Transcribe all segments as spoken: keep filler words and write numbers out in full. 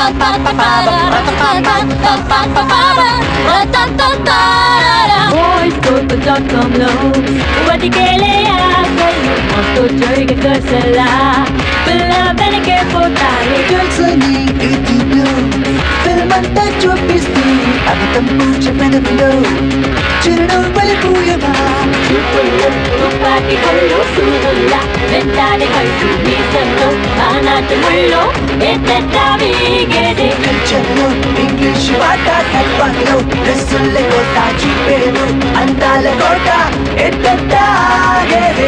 Boys go to dot com low. What के ले आकर मोटो जोई के कर सला. बिल्ला बन के पोताले. Kalsani itilo. Filmanta చూపిస్తూ అబద్ధం చెప్పిన పిలో. చిరునవ్వు పలుకుయవా. చూపుల్లో తుపాకి కళ్ళు సూదుల్లా. వెంటాడే కళ్ళు మీసంలో ఆనాటుల్లో ఎత్తెట్టా వీగేదే. కల్చర్లో ఇంగ్లీష్ పాట కల్పనలో డ్రెస్సుల కోట చూపేను అందాల కోట ఎత్తెట్టాగేదే.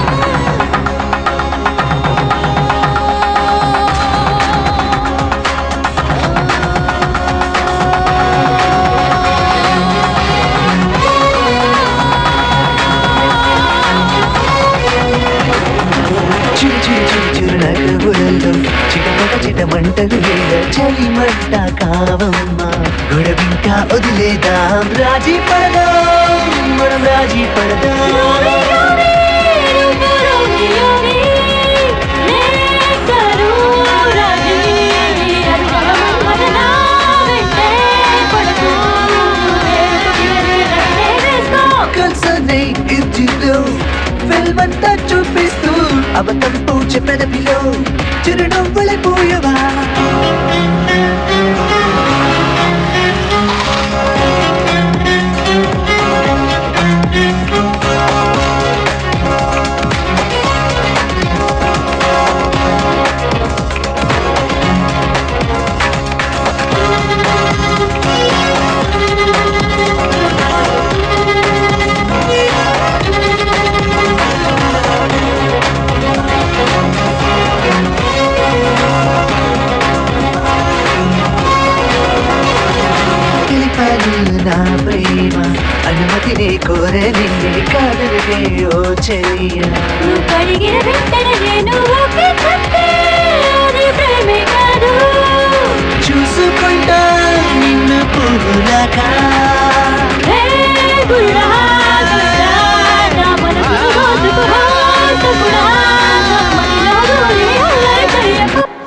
చిరు చిరు చిరు చిరు నగవులలో చిటపట చిటమంటలు వేళ చలి మంట కావమ్మ గొడవింకా వదిలేదాం రాజీ పడదాం మనం రాజీ పడదాం. కలిసనే ఇంటిలో వెల్మంతా చూపిస్తూ అబద్ధం చెప్పిన పిలో చిరునవ్వుల పోయవా. నా ప్రేమ అనుమతిని కోరే నిన్నే కాదనవే ఓ చెయ్య. నువ్వు కడిగిన వెంటనే నేను ఒకే చెప్పే అది ప్రేమే కాదు. చూసుకుంటా నిన్ను పువ్వులాగా